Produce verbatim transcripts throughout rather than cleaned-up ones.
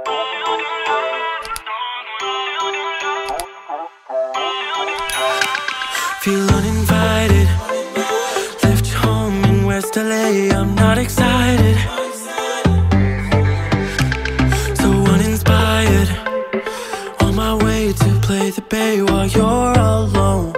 Feel uninvited. Left home in West L A, I'm not excited. So uninspired. On my way to play the bay while you're alone.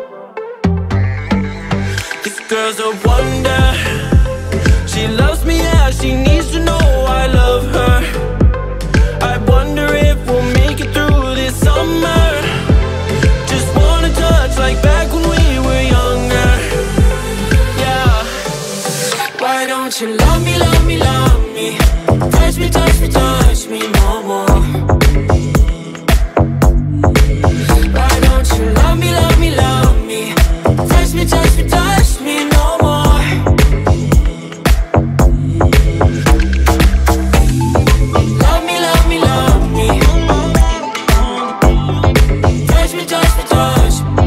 This girl's a wonder. She loves me, yeah, she needs to know I love her. I wonder if we'll make it through this summer. Just wanna touch like back when we were younger. Yeah. Why don't you love me, love me, love me? Touch me, touch me, touch me no more. Why don't you love me, love me, love me? Touch me, touch me, touch me no more. Love me, love me, love me. Touch me, touch me, touch me.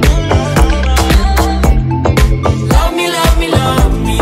Love me, love me, love me.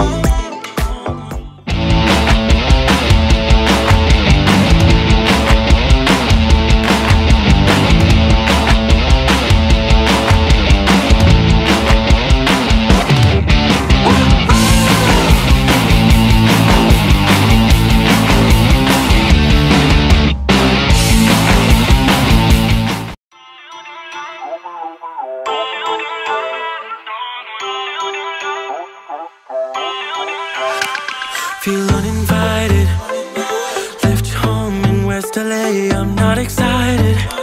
Feel uninvited. Left home in West L A, I'm not excited.